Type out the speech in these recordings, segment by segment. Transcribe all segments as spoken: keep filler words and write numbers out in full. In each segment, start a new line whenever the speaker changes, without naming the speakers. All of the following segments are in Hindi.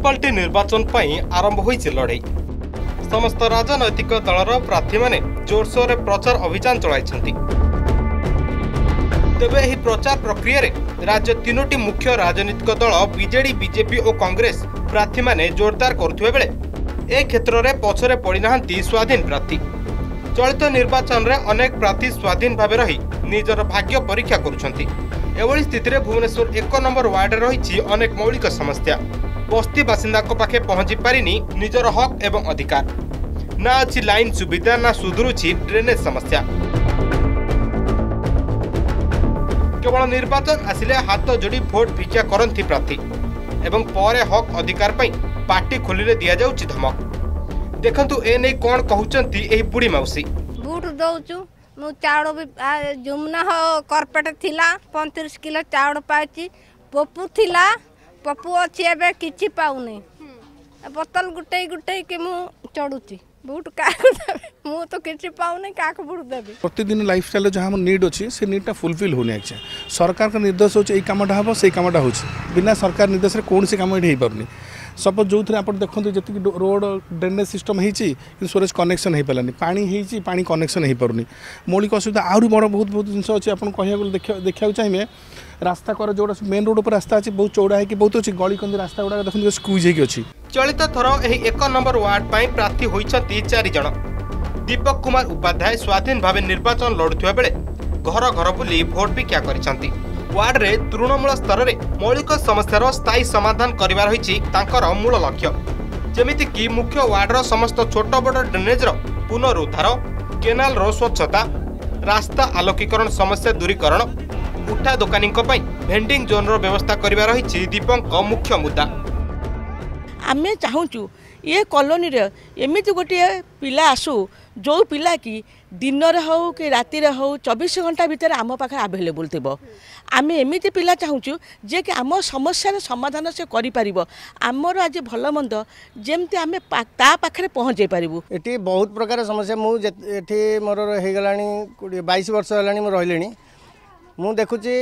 म्यूनिसिपालिटी निर्वाचन पर आरंभ होइछि लड़ाई। समस्त राजनैतिक दलर प्रार्थी माने जोरसोर प्रचार अभियान चलाइछन्ति। तेबे एही प्रचार प्रक्रिया रे राज्य तीनोटी मुख्य राजनीतिक दल बीजेडी, बीजेपी और कांग्रेस प्रार्थी माने जोरदार करुथुबे बेले ए क्षेत्र में पछरे पड़ी नाहंती स्वाधीन प्रार्थी। चलित निर्वाचन रे अनेक प्रार्थी स्वाधीन भाव रही निजर भाग्य परीक्षा करुछन्ति। एवली स्थिति रे भुवनेश्वर एक नंबर वार्ड रही अनेक मौलिक समस्या। बस्ती बासिंदा को पाखे पहुंची पारिनी निजर हक एवं अधिकार। ना अच्छी लाइन सुविधा, ना सुधुरुछि ड्रेनेज समस्या। केवल निर्वाचन आसिले हाथ जोड़ी भोट भिक्षा करंती प्रार्थी एवं परे हक अधिकार पई पार्टी खोलिले दिया जाउछि धमक। देखंतु ए नै कोन कहउचंती एही बुढ़ी माउसी।
बूट दउछु मु चाउड़ भी जुमना हो कार्पेट थिला पैंतीस किलो चाउड़ पाइछि। पप्पू थिला पप्पू अछि एबे किछि पाउनी। बोतल गुटै गुटै के मु चढुछि। बूट का मु तो किछि पाउनी का को बूट देबे।
प्रतिदिन लाइफस्टाइल जहां नीड अछि से नीडटा फुलफिल होने अच्छा। सरकार का निर्देश होछि एई कामटा हबो सेई कामटा होछि। बिना सरकार निर्देश रे कोन से काम एठी हेई परनी। सपोज जो थे आप देखते जति रोड ड्रेनेज सिस्टम होती सोरेज कनेक्शन हो पारानी, पानी होती पानी कनेक्शन हो पारनी। मौलिक असुविधा आहरी बड़ बहुत बहुत जिन अच्छे आप कह देखा चाहिए। रास्ता कर जो मेन रोड पर रास्ता अच्छे बहुत चौड़ा है बहुत अच्छी गली कंदी रास्ता गुड़ा देखते स्क्यूज होगी।
चलित थर यह एक नंबर वार्ड पर प्रार्थी होती चार जन। दीपक कुमार उपाध्याय स्वाधीन भाव निर्वाचन लड़ुवा बेले घर घर बुली भोट भिक्षा कर वार्ड रे तृणमूल स्तर में मौलिक समस्यार स्थायी समाधान करिवार होइछि तांकर मूल लक्ष्य। जेमिति कि मुख्य वार्ड रो समस्त छोट बड़ ड्रेनेज रो पुनरुद्धार, केनाल रो स्वच्छता, रास्ता आलोकीकरण समस्या दूरीकरण, उठा दुकानी भेंडिंग जोन रो व्यवस्था करिवार होइछि दीपक मुख्य मुद्दा।
आमे चाहूचु ये कॉलोनी रे एमिति गोटे पिला आसू जो पिला कि दिन हो कि राति हो चौबीस घंटा भितर आम पाखे आवेलेबल थी। आम एमती पिला चाहूँ जे कि आम समस्या समाधान से करिपारिबो। आमर आज भल मंद जेमती आम ता पाखे पहुँचे पारिबु।
एटी बहुत प्रकार समस्या मु एठी मोर हो गलानी बाईस वर्ष होलानी मु रहिलेनी। मु देखुची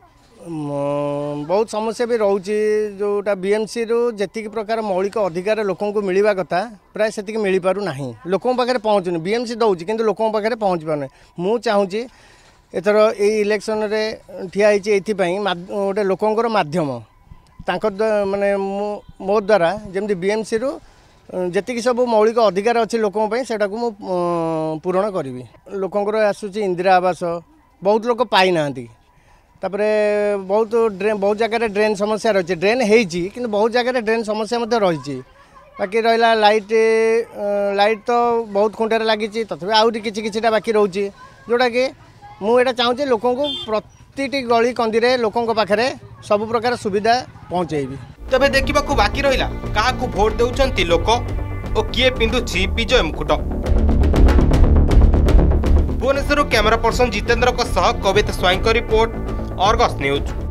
बहुत समस्या भी रोचे जोटा बीएमसी रु जी प्रकार मौलिक अधिकार लोकों को मिलवा कथा प्राय से मिल पार ना। लोकों पाखे पहुँचुनि बीएमसी दौर कि लोकों पाखे पहुँच पार। मु चाहूँगी एथर ये इलेक्शन रे ठिया ये गोटे लोकंर मध्यम माने मो द्वारा जमी बीएमसी रु जी सब मौलिक अधिकार अच्छी लोकों सेटा को मु पूरण करी। लोकंर आसूची इंदिरा आवास बहुत लोक पाई ना। तापरे बहुत ड्रेन बहुत जगह ड्रेन समस्या रही। ड्रेन होती कि बहुत जगह ड्रेन समस्या रही। बाकी रहा लाइट लाइट तो बहुत खुंटे लगी तथापि आहरी किसी किसीटा बाकी रोचे जोटा कि मुझे चाहूँगी लोकों को प्रति गली कंदी लोकों पाखे सब प्रकार सुविधा पहुँचेबी।
तबे देखा बाकी रहा क्या भोट देउछंती लोक और किए पिंधुछि विजय मुकुट। भुवनेश्वर कैमरा पर्सन जितेंद्र सह Kavita Swain report, Argus news.